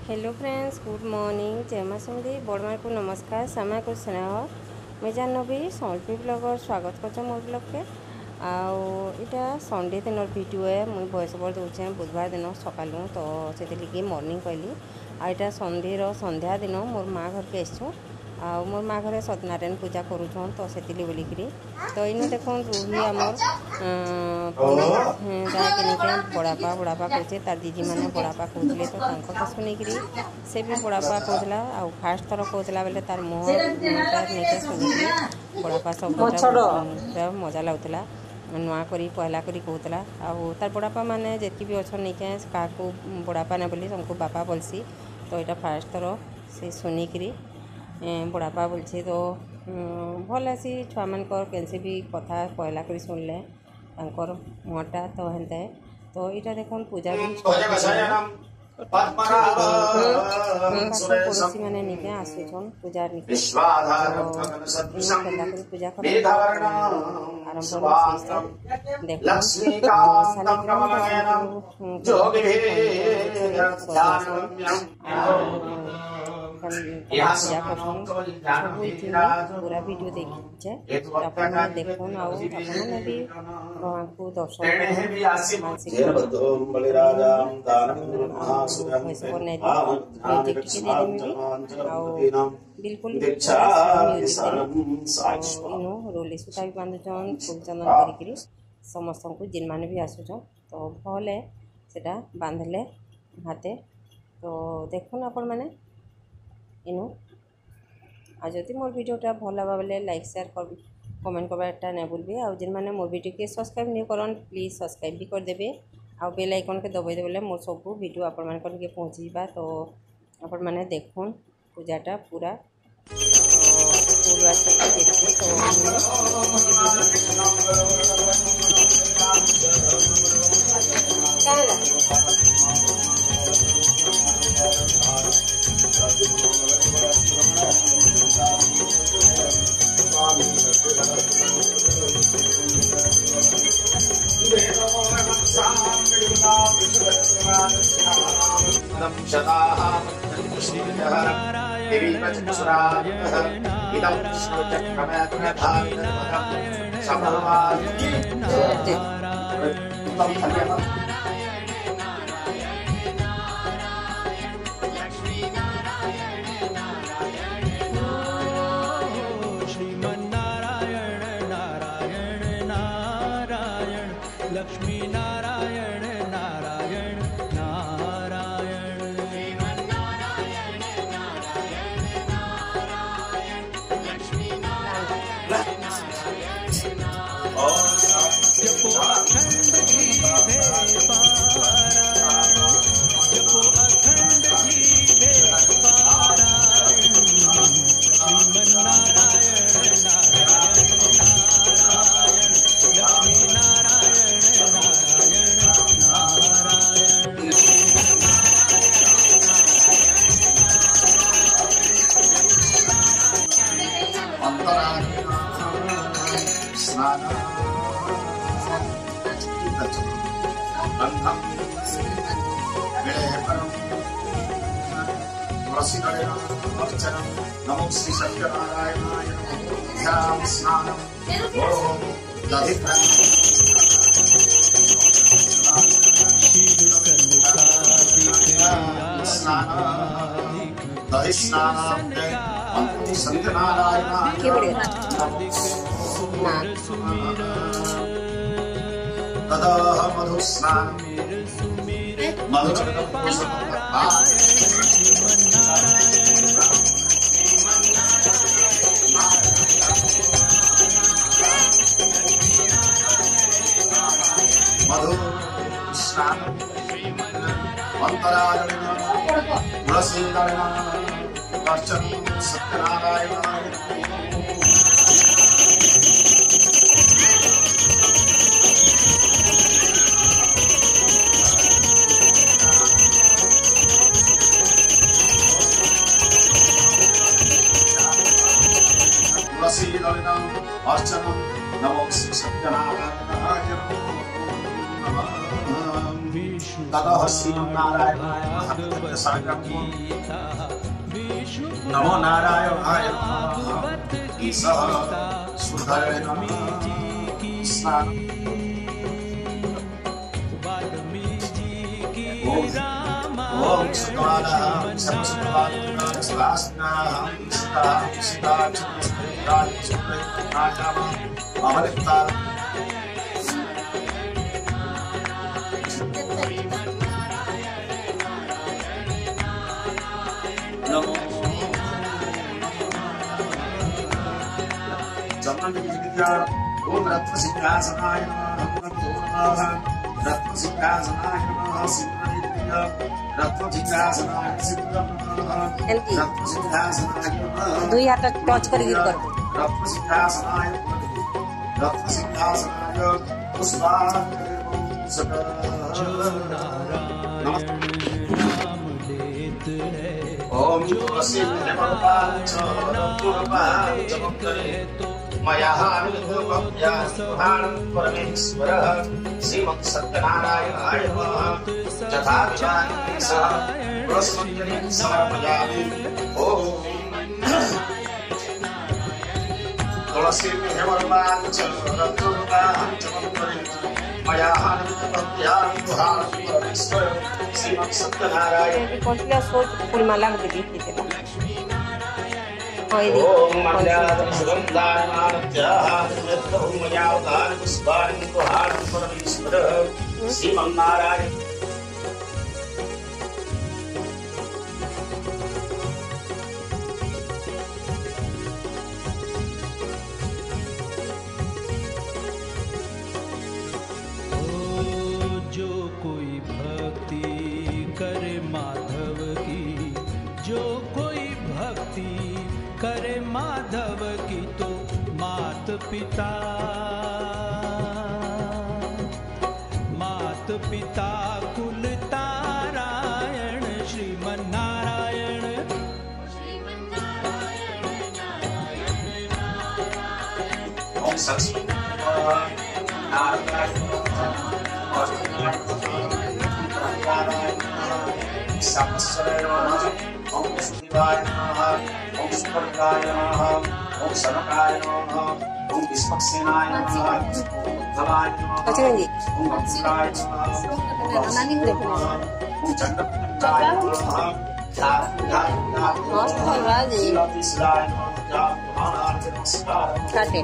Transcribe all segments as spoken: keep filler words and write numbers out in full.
Hello friends, good morning. जय माँ समधी बड़मार को नमस्कार। समय को स्नेह मैं जानवी सम्बलपुर ब्लॉगर स्वागत कर मोर ब्लॉग के आटा संडे दिन वीडियो है। मुझे वॉइस ओवर दूचे बुधवार दिन सकालू तो से मॉर्निंग कहली आटा संडे संध्या दिन मोर माँ घर के आसचु आ मोर माँ घर सत्यनारायण पूजा करूँ तो से बोलिकी तो इन देख रूही आमर जहाँकि बड़ापा बड़ापा कहे तार दीदी मैंने बड़ापा कहते तो शुणिकी से भी बड़ापा कहला आ फास्ट थर कहला बेले तार मुँह नहीं शुणिकी बड़ापा शब्द मजा लगुला नुआ करी पहला करी कहला आउ तार बड़ापा मैंने जितकी भी अच्छा नहीं क्या क्या बड़ापा ना बोली तुमको बापा बोलसी तो यहाँ फास्ट थर से शुणिकी बड़ापा बोलছে तो भल आसी छुआ मानकर कैसे भी कथा पहला कर शुणले मुहटा तो हेन्ता तो यहाँ देख पूजा भी पड़ोसी मैंने निके आसुन पूजा निके पहला कर पूजा कर पूजा पूरा वीडियो देखी देखुन आपने भी भगवान को दर्शन बिल्कुल रोली सूता भी बांधुन फूल चंदन कर समस्त को जिन मैंने भी आसुन तो भल है से बांधले हाथे तो देखुन आपण मैंने इनु आज जदि मोर वीडियोटा भल लगा बेले लाइक शेयर कर कमेंट करवाटा नहीं भूलबे आ जिन मैंने मोर वीडियो के सब्सक्राइब नहीं करन प्लीज सब्सक्राइब भी कर देबे आ बेल आइकन के दबाई देबे मोर सब वीडियो आपण मान के पहुँचीबा तो आपण मैंने देखुन पूजाटा पूरा फूल देखिए लक्ष्मी नारायण नारायण नारायण नारायण नारायण नारायण लक्ष्मी नारायण जपो अखंड जीवे पारायण जपो अखंड जीवे पारायण श्रीमन नारायण नारायण नारायण लक्ष्मी नारायण नमो श्री सत्यनारायणाय ध्यान स्नानम दधि स्नान सत्यनारायणाय तदा मधु स्नान मधु स्नान मंत्रायण तुलसी अर्चन सत्यनारायणाय तुलसी अर्चन नमो श्री सत्यनारायणाय विष्णु ततः श्रीमन्नारायण नमो नारायणाय ईशः सुधरे ओम सुदानां समसुदानां स्वास्नां सीता सीता चंद्राय चंद्राय अवलिप्ता नमो जन्मविद्या ओम रत्न सिंहासनाय नमः रत्न सिंहासनाय नमः सिंहासनाय रत्न सिंहासनाय एमती रत्न सिंहासनाय दुई हाथ टच कर गिर कर रत्न सिंहासनाय रत्न सिंहासनाय पुष्पाणि सदा ओम तुलसी नमः मया अनुभवया सुहानं परमेश्वरः श्रीमत् सत्यनारायणाय नमः तथा विचारे सह पुष्पाञ्जलि समर्पयामि ओम तुलसी नमः मया अनुभवया सुहानं परमेश्वरः श्रीमत् सत्यनारायण कोणत्या सोच फुलमाला मध्ये घेतली होय दी ओम मंगलां सुगंधानात्याः नित्यं मया उदार पुष्पाणि तुहारं परमेश्वरः श्रीमन्नारायण जो कोई भक्ति करे माधव की जो कोई भक्ति करे माधव की तो मात पिता मात पिता कुल तारायण श्रीमन्नारायण ओम सरस्वती नारायण समस्वराय नमः ओम शिवाय नमः ओम सुपर्णाय नमः ओम सनकाय नमः ओम विष्णुसेनाय नमः ओम धलाय नमः कचरेंगे ओम अक्षराय नमः ओम चंद्रपुत्राय नमः मस्त बोल रहा है जी शिलाय नमः नमस्कार काटे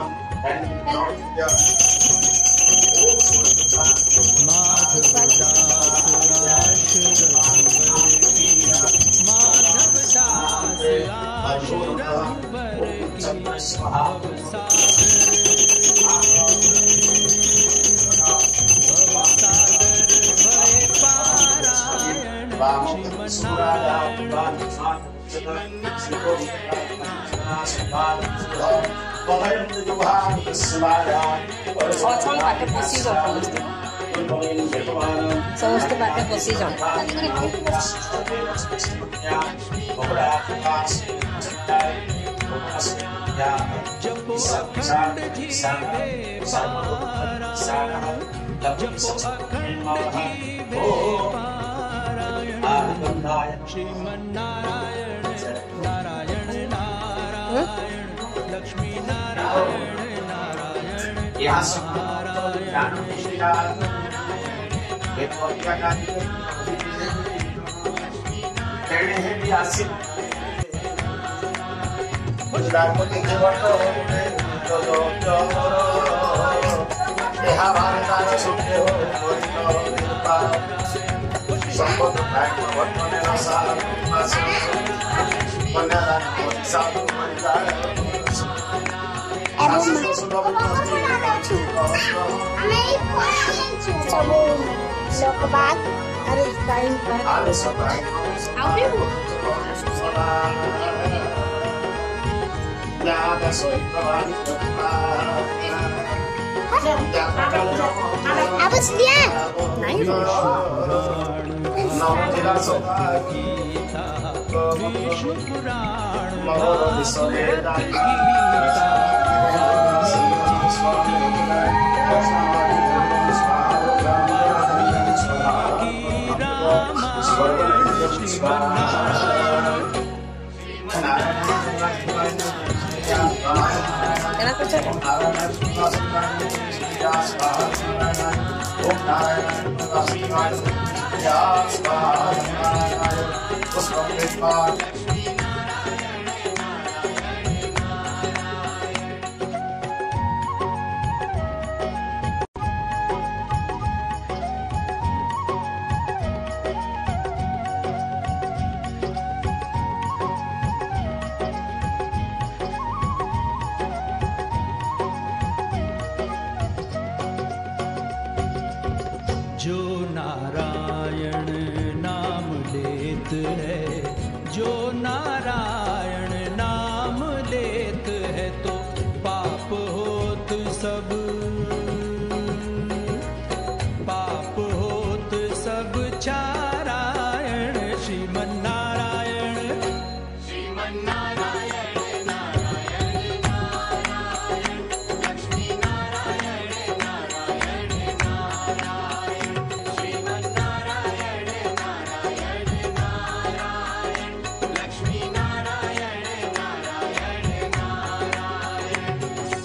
ଅଛନ୍ ବାଟେ ପଶି ଯାଉଛନ୍ ସମସ୍ତେ ବାଟେ ପଶି ଯାଉଛନ୍ जपो अखंड जीवे पारायण जपो अखंड जीवे पारायण Sriman Narayana Narayan Narayan Lakshmi Narayan Narayan Lokbat harus kain apa sih dia? Naik. की ओम नारायण शिवाय स्वाहा नारायण पुष्पम जो नारायण नाम लेत है, जो नारायण नाम लेत है तो पाप होत सब, पाप होत सब चारायण। श्रीमन नारायण श्रीमन नारायण नारायण नारायण लक्ष्मी नारायण नारायण नारायण श्रीमन नारायण नारायण नारायण लक्ष्मी नारायण नारायण नारायण।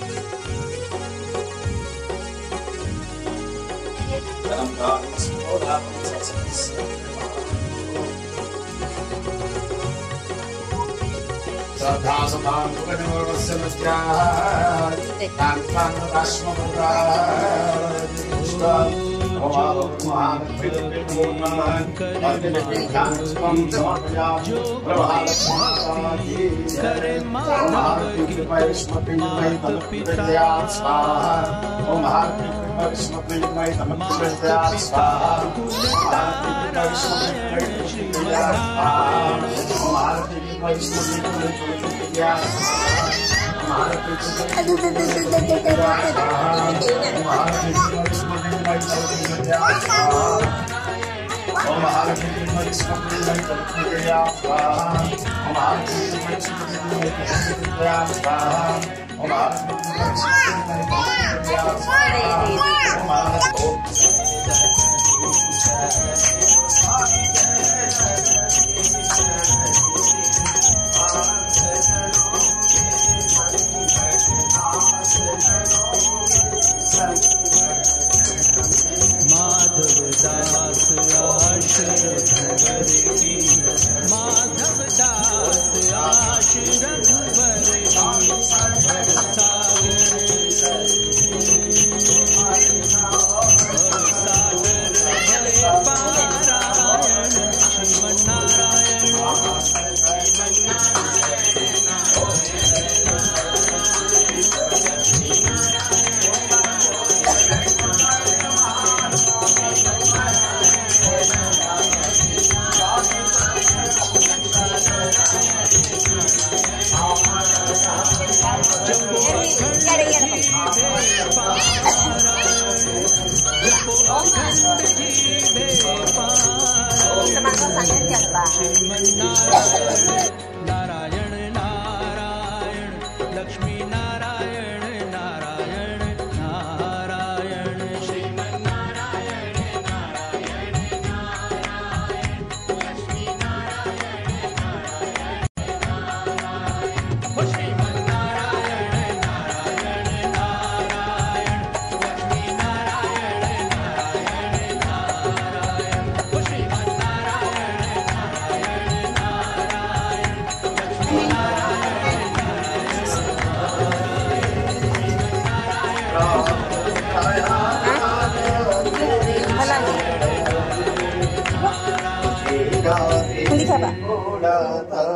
श्रद्धा सुभां गुणनिर्वस्य मिथ्याः तान्तान् दाश्मपुराः करे माधव की मात पिता ओम माधव दास आश रघुवर की, माधव दास आश रघुवर की सागर सागर भले पारायण। श्रीमन नारायण नारायण नारायण लक्ष्मी नारायण नारायण नारायण श्रीमन नारायण नारायण नारायण लक्ष्मी नारायण नारायण नारायण श्रीमन नारायण नारायण नारायण लक्ष्मी नारायण नारायण नारायण श्रीमन Hindi ka ba?